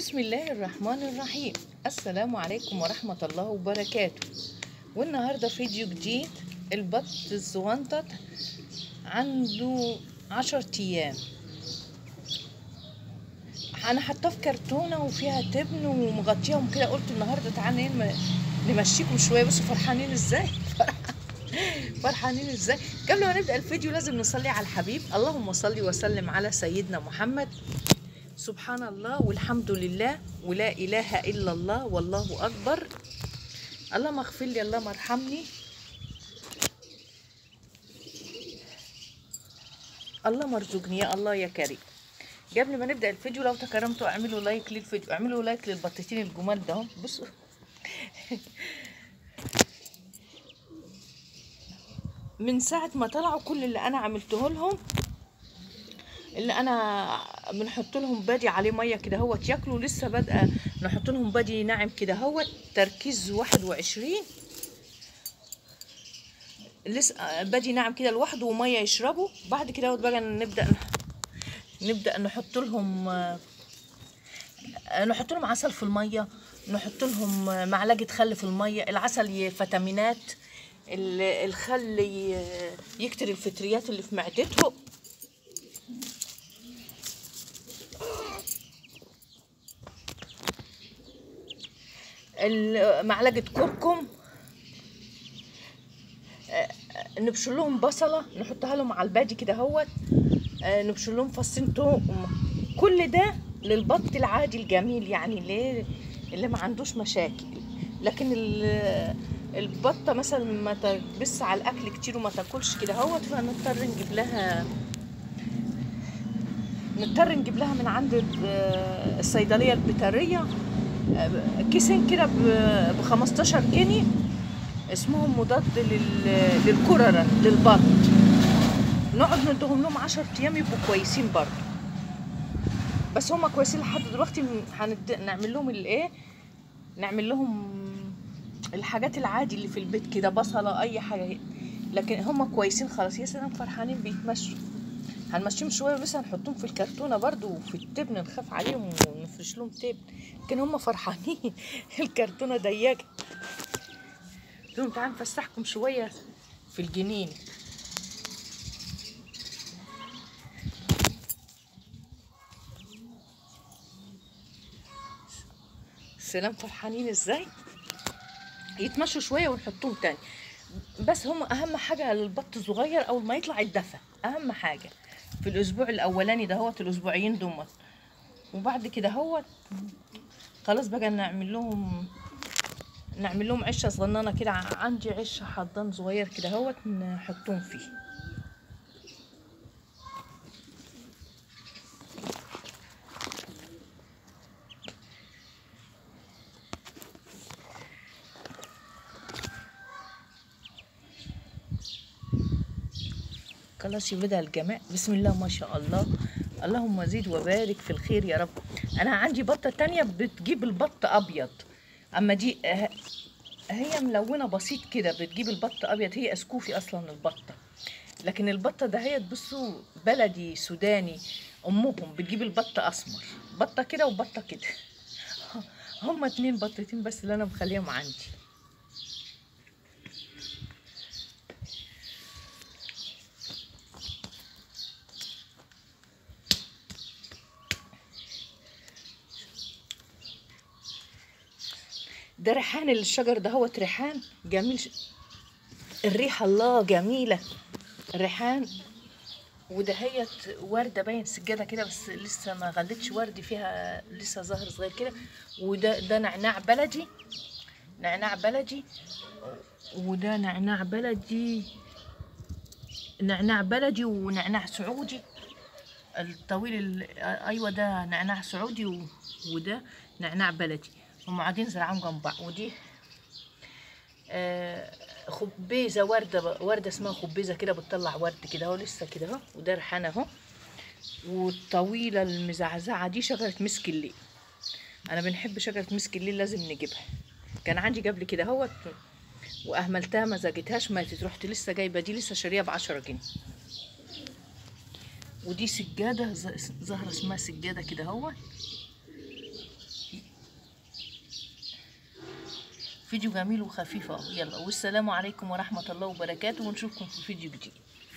بسم الله الرحمن الرحيم. السلام عليكم ورحمة الله وبركاته. والنهاردة فيديو جديد. البط الصغنطط عنده 10 أيام. أنا حاطاه في كرتونة وفيها تبن ومغطيهم كده. قلت النهاردة تعالى نمشيكم شوية. بصوا فرحانين ازاي فرحانين ازاي. قبل ما نبدأ الفيديو لازم نصلي على الحبيب. اللهم صل وسلم على سيدنا محمد. سبحان الله والحمد لله ولا إله إلا الله والله أكبر. اللهم اغفر لي، اللهم ارحمني، اللهم ارزقني يا الله يا كريم. قبل ما نبدأ الفيديو لو تكرمتوا اعملوا لايك للفيديو، اعملوا لايك للبطتين الجمال ده. بصوا من ساعة ما طلعوا كل اللي أنا عملته لهم، اللي انا بنحط لهم بادي عليه ميه كده هوت ياكلوا. لسه بادئه نحط لهم بادي ناعم كده هوت، تركيز 21. لسه بادي ناعم كده لوحده وميه يشربوا. بعد كده بقى نبدا نحط لهم عسل في الميه، نحط لهم معلقه خل في الميه. العسل فيتامينات، الخل يكتر الفطريات اللي في معدتهم. معلقه كركم. نبشر لهم بصله نحطها لهم على البادي كده هوت. نبشر لهم فصين توم. كل ده للبط العادي الجميل، يعني اللي ما عندوش مشاكل. لكن البطه مثلا ما تبص على الاكل كتير وما تاكلش كده هوت، فنضطر نجيب لها من عند الصيدليه البيطريه كيسين كده ب 15 جنيه. اسمهم مضاد للكررة للبط. نقعد ندهم لهم 10 ايام يبقوا كويسين برضه. بس هما كويسين لحد دلوقتي. نعمل لهم الايه، نعمل لهم الحاجات العادي اللي في البيت كده، بصله اي حاجه. لكن هما كويسين خلاص. يا سلام فرحانين بيتمشوا. هنمشيهم شويه بس هنحطهم في الكرتونه برضه وفي التبن، نخاف عليهم ونفرش لهم تبن. لكن هما فرحانين الكرتونه ضيقه. قلت لهم تعالوا نفسحكم شويه في الجنين. سلام فرحانين ازاي. يتمشوا شويه ونحطهم تاني. بس هم اهم حاجه للبط الصغير اول ما يطلع الدفى. اهم حاجه في الاسبوع الاولاني ده هو الاسبوعين دول. وبعد كده هو خلاص بقى نعمل لهم عشه صغننه كده. عندي عشه حضان صغير كده هو نحطهم فيه. خلاص يبدا الجماع. بسم الله ما شاء الله. اللهم زيد وبارك في الخير يا رب. انا عندي بطه تانية بتجيب البط ابيض، اما دي هي ملونه بسيط كده بتجيب البط ابيض. هي اسكوفي اصلا البطه. لكن البطه ده هي تبصوا بلدي سوداني. امهم بتجيب البط اسمر. بطه كده وبطه كده. هما 2 بطتين بس اللي انا مخليهم عندي. ده ريحان الشجر ده هو ريحان جميل. الريحه الله جميله الريحان. ودهيت ورده باين سجاده كده بس لسه ما غلتش ورد فيها، لسه ظهر صغير كده. وده نعناع بلدي. نعناع بلدي. وده نعناع بلدي. نعناع بلدي ونعناع سعودي الطويل. ايوه ده نعناع سعودي وده نعناع بلدي. هم قاعدين زرعهم جنب بعض. ودي خبيزه ورده اسمها خبيزه كده بتطلع ورد كده اهو لسه كده اهو. وده ريحان اهو. والطويله المزعزعه دي شجره مسك الليل. انا بنحب شجره مسك الليل لازم نجيبها. كان عندي قبل كده اهوت واهملتها ما زجتهاش ماتت. رحت لسه جايبه دي لسه شاريها ب10 جنيه. ودي سجاده زهره اسمها سجاده كده اهو. فيديو جميل وخفيف اهو. يلا والسلام عليكم ورحمة الله وبركاته، ونشوفكم في فيديو جديد.